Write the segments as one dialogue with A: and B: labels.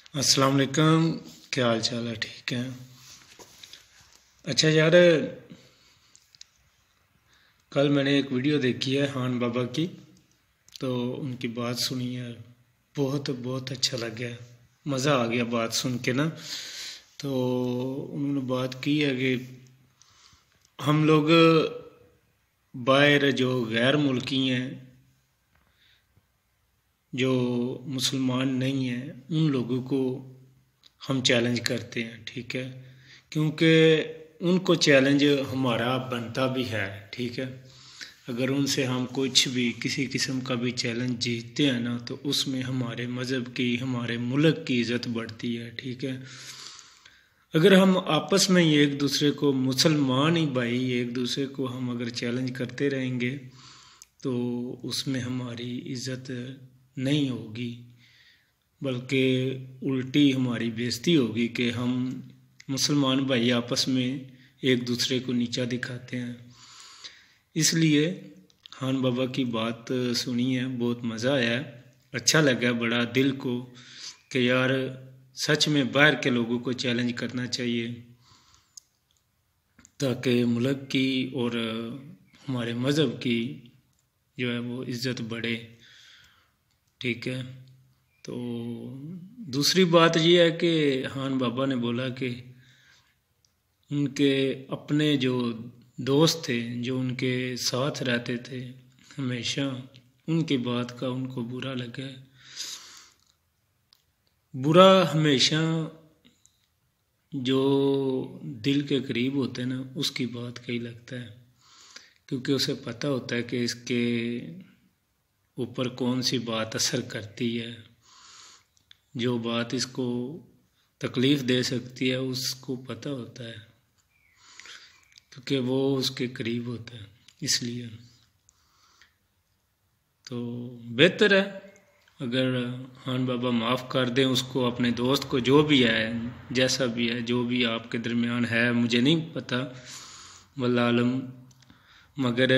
A: السلام علیکم، کیا حال چال ہے؟ ٹھیک ہے؟ اچھا یار، کل میں نے ایک ویڈیو دیکھی ہے خان بابا کی، تو ان کی بات سنی ہے، بہت اچھا لگا، مزہ آ گیا بات سن کے نا۔ تو انہوں نے بات کی ہے کہ ہم لوگ باہر جو غیر ملکی ہیں، جو مسلمان نہیں ہیں، ان لوگوں کو ہم چیلنج کرتے ہیں، ٹھیک ہے؟ کیونکہ ان کو چیلنج ہمارا بنتا بھی ہے، ٹھیک ہے؟ اگر ان سے ہم کچھ بھی کسی قسم کا بھی چیلنج جیتتے ہیں نا، تو اس میں ہمارے مذہب کی، ہمارے ملک کی عزت بڑھتی ہے، ٹھیک ہے؟ اگر ہم آپس میں ایک دوسرے کو، مسلمان ہی بھائی ایک دوسرے کو ہم اگر چیلنج کرتے رہیں گے تو اس میں ہماری عزت نہیں ہوگی، بلکہ الٹی ہماری بےزتی ہوگی کہ ہم مسلمان بھائی آپس میں ایک دوسرے کو نیچا دکھاتے ہیں۔ اس لیے خان بابا کی بات سنی ہے، بہت مزہ آیا، اچھا لگا بڑا دل کو کہ یار سچ میں باہر کے لوگوں کو چیلنج کرنا چاہیے تاکہ ملک کی اور ہمارے مذہب کی جو ہے وہ عزت بڑھے، ٹھیک ہے؟ تو دوسری بات یہ ہے کہ خان بابا نے بولا کہ ان کے اپنے جو دوست تھے، جو ان کے ساتھ رہتے تھے ہمیشہ، ان کی بات کا ان کو برا لگا۔ برا ہمیشہ جو دل کے قریب ہوتے ہیں نا، اس کی بات کا ہی لگتا ہے، کیونکہ اسے پتہ ہوتا ہے کہ اس کے اوپر کون سی بات اثر کرتی ہے، جو بات اس کو تکلیف دے سکتی ہے اس کو پتہ ہوتا ہے، کیونکہ وہ اس کے قریب ہوتا ہے۔ اس لیے تو بہتر ہے اگر خان بابا معاف کر دیں اس کو، اپنے دوست کو، جو بھی ہے، جیسا بھی ہے، جو بھی آپ کے درمیان ہے، مجھے نہیں پتہ، واللہ عالم، مگر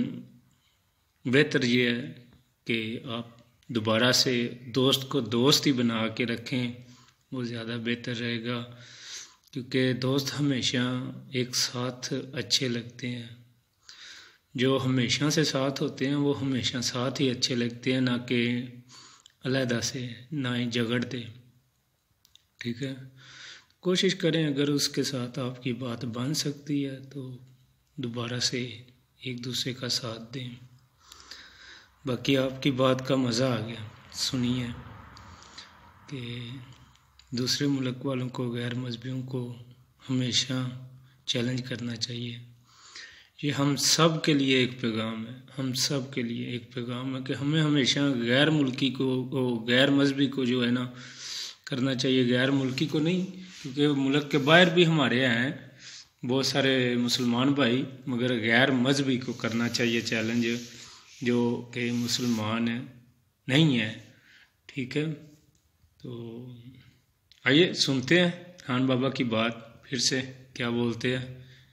A: بہتر یہ ہے کہ آپ دوبارہ سے دوست کو دوست ہی بنا کے رکھیں، وہ زیادہ بہتر رہے گا، کیونکہ دوست ہمیشہ ایک ساتھ اچھے لگتے ہیں، جو ہمیشہ سے ساتھ ہوتے ہیں وہ ہمیشہ ساتھ ہی اچھے لگتے ہیں، نہ کہ علیحدہ سے، نہ ہی جھگڑتے، ٹھیک ہے؟ کوشش کریں اگر اس کے ساتھ آپ کی بات بن سکتی ہے تو دوبارہ سے ایک دوسرے کا ساتھ دیں۔ باقی آپ کی بات کا مزہ آ گیا، سنیے کہ دوسرے ملک والوں کو، غیر مذہبیوں کو ہمیشہ چیلنج کرنا چاہیے۔ یہ ہم سب کے لیے ایک پیغام ہے، ہم سب کے لیے ایک پیغام ہے کہ ہمیں ہمیشہ غیر ملکی کو، غیر مذہبی کو جو ہے نا کرنا چاہیے، غیر ملکی کو نہیں، کیونکہ ملک کے باہر بھی ہمارے ہیں بہت سارے مسلمان بھائی، مگر غیر مذہبی کو کرنا چاہیے چیلنج، جو کہ مسلمان نہیں ہے، ٹھیک ہے؟ تو آئیے سنتے ہیں خان بابا کی بات، پھر سے کیا بولتے ہیں۔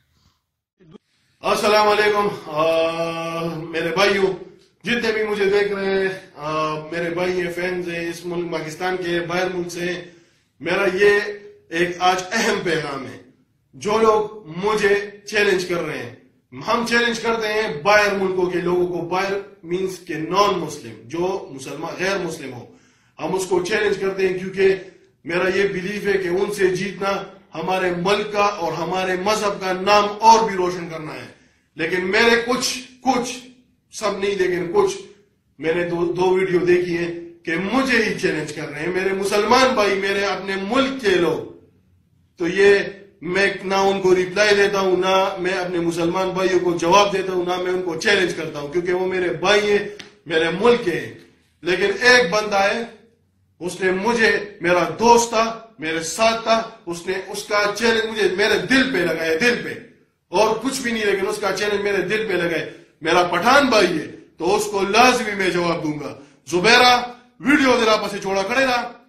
B: السلام علیکم میرے بھائیوں، جتنے بھی مجھے دیکھ رہے ہیں، میرے بھائی ہیں، فینز ہیں، اس ملک پاکستان کے، باہر ملک سے ہیں، میرا یہ ایک آج اہم پیغام ہے۔ جو لوگ مجھے چیلنج کر رہے ہیں، ہم چیلنج کرتے ہیں باہر ملکوں کے لوگوں کو، باہر مینز کے نان مسلم، جو مسلمان غیر مسلم ہو، ہم اس کو چیلنج کرتے ہیں، کیونکہ میرا یہ بلیف ہے کہ ان سے جیتنا ہمارے ملک کا اور ہمارے مذہب کا نام اور بھی روشن کرنا ہے۔ لیکن میرے کچھ سب نہیں، لیکن کچھ میں نے دو ویڈیو دیکھی ہیں کہ مجھے ہی چیلنج کر رہے ہیں، میرے مسلمان بھائی، میرے اپنے ملک کے لوگ، تو یہ میں نہ ان کو ریپلائی دیتا ہوں، نہ میں اپنے مسلمان بھائیوں کو جواب دیتا ہوں، نہ میں ان کو چیلنج کرتا ہوں، کیونکہ وہ میرے بھائی ہیں، میرے ملک کے ہیں۔ لیکن ایک بندہ ہے، اس نے مجھے، میرا دوست تھا، میرے ساتھ تھا، اس نے اس کا چیلنج مجھے میرے دل پہ لگایا، دل پہ، اور کچھ بھی نہیں، لیکن اس کا چیلنج میرے دل پہ لگائے۔ میرا پٹھان بھائی ہے تو اس کو لازمی میں جواب دوں گا۔ زبیرہ ویڈیو دے پاسے چھوڑا کھڑے رہا۔